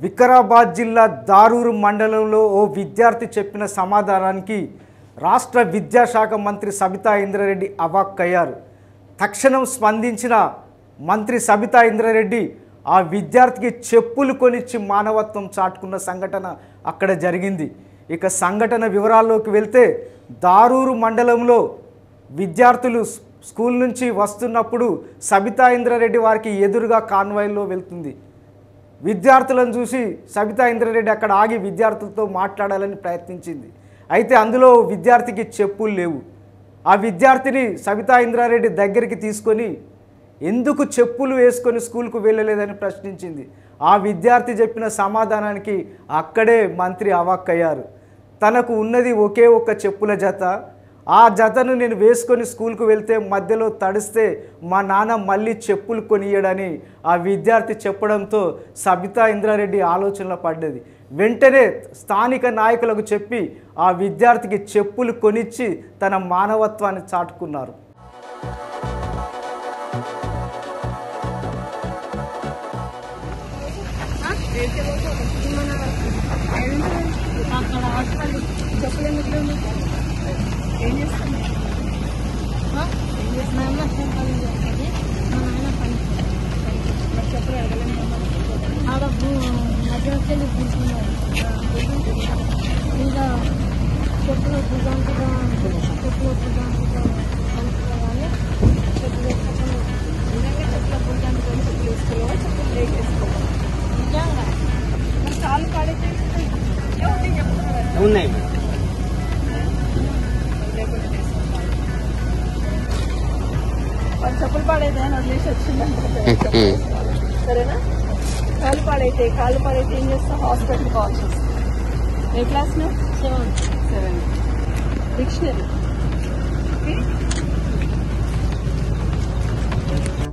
వికారాబాద్ జిల్లా దారూరు మండలంలో ఓ విద్యార్థి చెప్పిన సమాధానానికి రాష్ట్ర విద్యాశాఖ మంత్రి సబితా ఇంద్రారెడ్డి అవాక్కయ్యారు. తక్షణం స్పందించిన మంత్రి సబితా ఇంద్రారెడ్డి ఆ విద్యార్థికి చెప్పులు కొనిచ్చి మానవత్వం చాటుకున్న సంఘటన అక్కడ జరిగింది. ఇక సంఘటన వివరాల్లోకి వెళ్తే దారూరు మండలంలో విద్యార్థులు స్కూల్ నుంచి వస్తున్నప్పుడు సబితా ఇంద్రారెడ్డి వారికి ఎదురుగా కాన్వాయ్లో వెళ్తుంది. విద్యార్థులను చూసి సబితా ఇంద్రారెడ్డి అక్కడ ఆగి విద్యార్థులతో మాట్లాడాలని ప్రయత్నించింది. అయితే అందులో విద్యార్థికి చెప్పులు లేవు. ఆ విద్యార్థిని సబితా ఇంద్రారెడ్డి దగ్గరికి తీసుకొని ఎందుకు చెప్పులు వేసుకొని స్కూల్కు వెళ్ళలేదని ప్రశ్నించింది. ఆ విద్యార్థి చెప్పిన సమాధానానికి అక్కడే మంత్రి అవాక్కయ్యారు. తనకు ఉన్నది ఒకే ఒక్క చెప్పుల జత, ఆ జతను నేను వేసుకొని స్కూల్కు వెళ్తే మధ్యలో తడిస్తే మా నాన్న మళ్ళీ చెప్పులు కొనియడని ఆ విద్యార్థి చెప్పడంతో సబితా ఇంద్రారెడ్డి ఆలోచనలో పడ్డది. వెంటనే స్థానిక నాయకులకు చెప్పి ఆ విద్యార్థికి చెప్పులు కొనిచ్చి తన మానవత్వాన్ని చాటుకున్నారు. ఏం చేస్తుంది మా అమ్మ ఫోన్ కాల్ చేస్తుంది, మా నాన్న పని చెప్పులు అడగలేము ఆడ మధ్యలోకి వెళ్ళి కూర్చున్నారు. ఇంకా చెప్పులు భుజాంకుగా అనుకోవాలి. చెప్పులు వేసుకోవాలి, నిజంగా చెప్పుల భుజానికి చెప్పులు వేసుకోవాలి, చెప్పులు బ్రేక్ వేసుకోవాలి. నిజంగా మరి కాలు పాడైతే ఉన్నాయి. వాళ్ళు చెప్పులు పాడైతే ఆయన వదిలేసి వచ్చిందంటే సరేనా. కాలు పాడైతే ఏం చేస్తాం, హాస్పిటల్ కాల్ చేస్తాం. ఏ క్లాస్ ను? 7. డిక్షనరీ